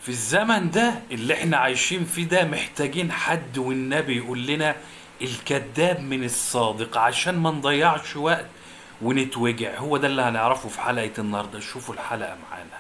في الزمن ده اللي احنا عايشين فيه ده محتاجين حد والنبي يقول لنا الكذاب من الصادق عشان ما نضيعش وقت ونتوجع. هو ده اللي هنعرفه في حلقة النهاردة. شوفوا الحلقة معانا.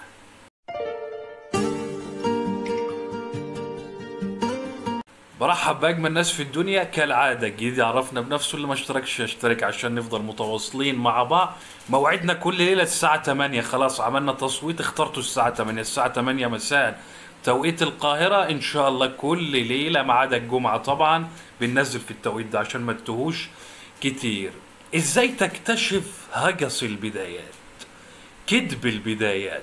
برحب بأجمل ناس في الدنيا كالعادة. جديد يعرفنا بنفسه، اللي ما اشتركش يشترك عشان نفضل متواصلين مع بعض. موعدنا كل ليلة الساعة 8. خلاص عملنا تصويت، اخترتوا الساعة 8. الساعة 8 مساء توقيت القاهرة. ان شاء الله كل ليلة ما عدا الجمعة طبعا بننزل في التوقيت ده عشان ما تتوهوش كتير. ازاي تكتشف هجس البدايات، كذب البدايات،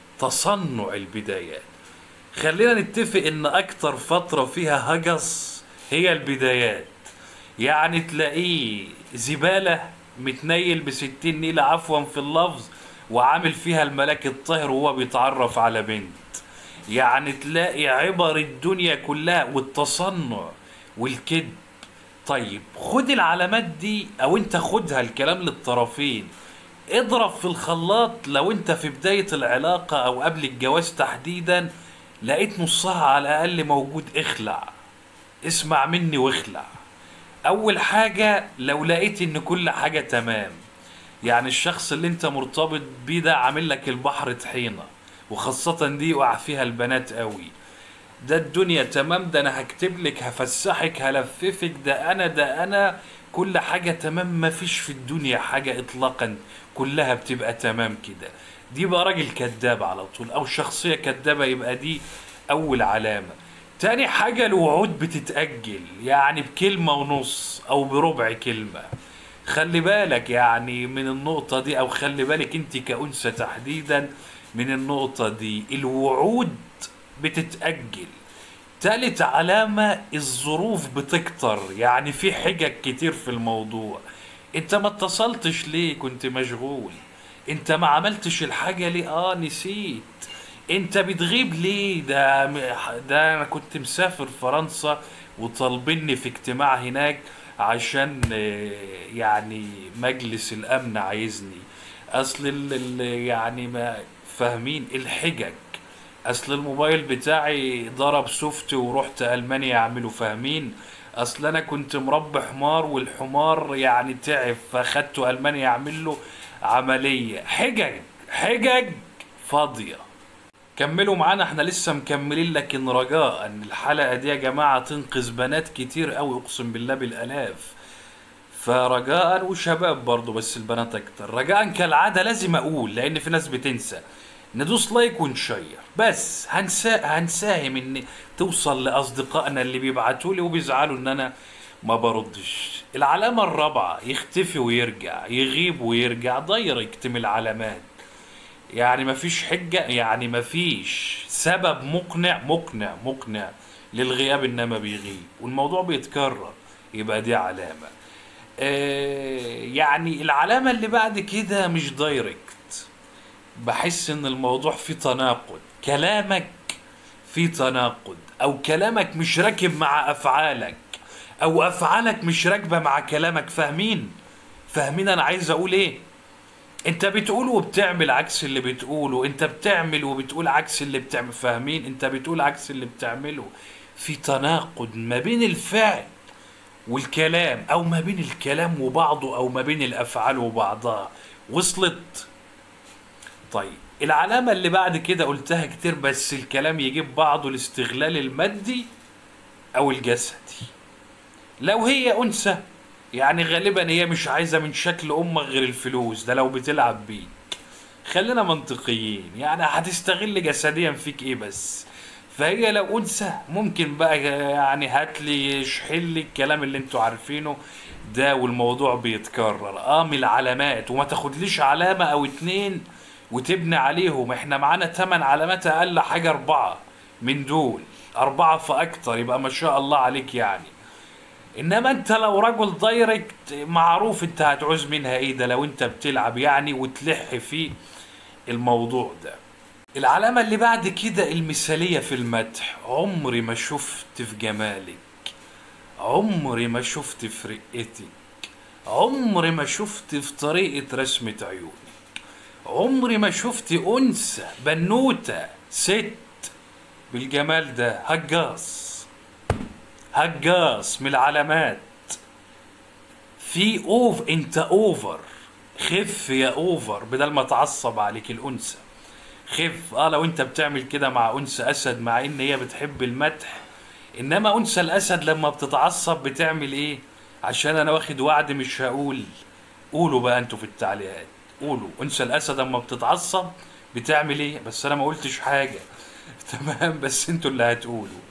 تصنع البدايات؟ خلينا نتفق ان اكتر فترة فيها هجس هي البدايات. يعني تلاقيه زبالة متنيل ب60 نيلة عفوا في اللفظ وعامل فيها الملاك الطاهر وهو بيتعرف على بنت. يعني تلاقي عبر الدنيا كلها والتصنع والكذب. طيب خد العلامات دي او انت خدها الكلام للطرفين، اضرب في الخلاط. لو انت في بداية العلاقة او قبل الجواز تحديدا لقيت نصها على الاقل موجود، اخلع، اسمع مني واخلع. اول حاجة لو لقيت ان كل حاجة تمام، يعني الشخص اللي انت مرتبط بيه ده عامل لك البحر طحينة، وخاصة دي يقع فيها البنات قوي. ده الدنيا تمام، ده انا هكتب لك، هفسحك، هلففك، ده انا كل حاجة تمام. مفيش في الدنيا حاجة اطلاقا، كلها بتبقى تمام كده. دي بقى راجل كذاب على طول او شخصية كذابة، يبقى دي اول علامة. تاني حاجة الوعود بتتأجل، يعني بكلمة ونص او بربع كلمة. خلي بالك يعني من النقطة دي، او خلي بالك انت كأنثى تحديدا من النقطة دي. الوعود بتتأجل. تالت علامة الظروف بتكتر، يعني في حجج كتير في الموضوع. انت ما اتصلتش ليه؟ كنت مشغول. انت ما عملتش الحاجة ليه؟ نسيت. انت بتغيب ليه؟ ده انا كنت مسافر فرنسا وطالبني في اجتماع هناك عشان يعني مجلس الامن عايزني. اصل يعني ما فاهمين الحجج. اصل الموبايل بتاعي ضرب سوفت ورحت المانيا اعمله، فاهمين؟ اصل انا كنت مربي حمار والحمار يعني تعب فاخدته المانيا اعمل له عملية. حجج حجج فاضية. كملوا معانا، احنا لسه مكملين. لكن رجاء ان الحلقة دي يا جماعة تنقذ بنات كتير قوي، اقسم بالله بالالاف. فرجاء وشباب برضو بس البنات اكتر. رجاء كالعادة لازم اقول، لان في ناس بتنسى، ندوس لايك ونشير. بس هنساهم ان توصل لاصدقائنا اللي بيبعتوا لي وبيزعلوا ان انا ما بردش. العلامة الرابعة يختفي ويرجع، يغيب ويرجع. دايركت من العلامات، يعني مفيش حجة، يعني مفيش سبب مقنع للغياب، انما بيغيب والموضوع بيتكرر، يبقى دي علامة. يعني العلامة اللي بعد كده مش دايركت. بحس ان الموضوع فيه تناقض، كلامك فيه تناقض، او كلامك مش راكب مع افعالك، او افعالك مش راكبة مع كلامك. فاهمين انا عايز اقول ايه؟ انت بتقول وبتعمل عكس اللي بتقوله، انت بتعمل وبتقول عكس اللي بتعمل. فاهمين؟ انت بتقول عكس اللي بتعمله. في تناقض ما بين الفعل والكلام، او ما بين الكلام وبعضه، او ما بين الافعال وبعضها. وصلت؟ طيب العلامة اللي بعد كده قلتها كتير بس الكلام يجيب بعضه، الاستغلال المادي او الجسدي. لو هي انثى يعني غالبا هي مش عايزة من شكل امك غير الفلوس، ده لو بتلعب بيك. خلينا منطقيين، يعني هتستغل جسديا فيك ايه بس؟ فهي لو انثى ممكن بقى يعني هاتلي اشحلي الكلام اللي انتوا عارفينه ده، والموضوع بيتكرر. من العلامات، وما تاخدليش علامة او اتنين وتبني عليهم. احنا معانا 8 علامات، اقل حاجة 4 من دول، 4 فاكتر يبقى ما شاء الله عليك يعني. انما انت لو رجل دايركت معروف انت هتعوز منها ايه، ده لو انت بتلعب يعني وتلح في الموضوع ده. العلامة اللي بعد كده المثالية في المدح. عمري ما شفت في جمالك، عمري ما شفت في رقتك، عمري ما شفت في طريقة رسمة عيونك، عمري ما شفت أنثى بنوتة ست بالجمال ده. هجاص، هجاص من العلامات. في انت اوفر. خف يا اوفر، بدل ما تعصب عليك الانثى. خف. لو انت بتعمل كده مع انثى اسد مع ان هي بتحب المدح، انما انثى الاسد لما بتتعصب بتعمل ايه؟ عشان انا واخد وعد مش هقول. قولوا بقى انتوا في التعليقات، قولوا انثى الاسد لما بتتعصب بتعمل ايه؟ بس انا ما قلتش حاجه. تمام، بس انتوا اللي هتقولوا.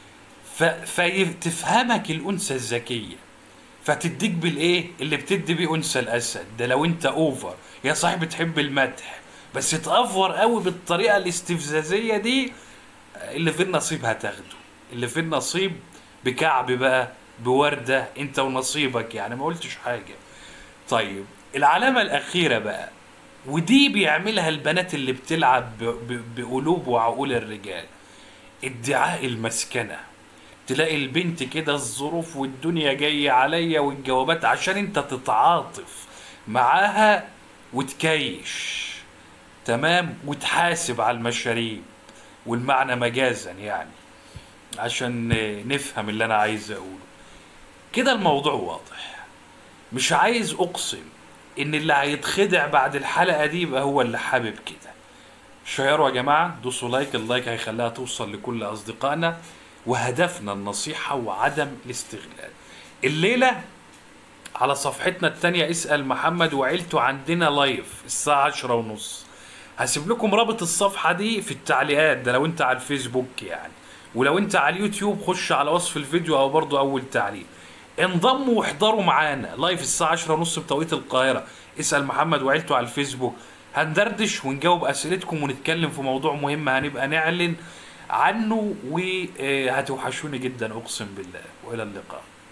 فتفهمك الانثى الذكيه، فتديك بالايه اللي بتدي بيه انثى الاسد ده. لو انت اوفر يا صاحبي بتحب المدح بس تأفور قوي بالطريقه الاستفزازيه دي، اللي في النصيب هتاخده. اللي في النصيب بكعب بقى، بوردة، انت ونصيبك يعني، ما قلتش حاجة. طيب العلامة الأخيرة بقى، ودي بيعملها البنات اللي بتلعب بقلوب وعقول الرجال، ادعاء المسكنة. تلاقي البنت كده الظروف والدنيا جاية عليا والجوابات عشان انت تتعاطف معاها وتكيش. تمام، وتحاسب على المشاريب، والمعنى مجازا يعني، عشان نفهم اللي انا عايز اقوله. كده الموضوع واضح. مش عايز اقسم ان اللي هيتخدع بعد الحلقة دي يبقى هو اللي حابب كده. شيروا يا جماعة، دوسوا لايك، اللايك هيخليها توصل لكل اصدقائنا، وهدفنا النصيحة وعدم الاستغلال. الليلة على صفحتنا التانية اسأل محمد وعيلته عندنا لايف الساعة 10:30. هسيب لكم رابط الصفحة دي في التعليقات، ده لو انت على الفيسبوك يعني. ولو انت على اليوتيوب خش على وصف الفيديو او برضو اول تعليق. انضموا واحضروا معانا لايف الساعة 10:30 بتوقيت القاهرة. اسأل محمد وعيلته على الفيسبوك. هندردش ونجاوب اسئلتكم ونتكلم في موضوع مهم هنبقى نعلن عنه، وهتوحشوني جدا اقسم بالله. والى اللقاء.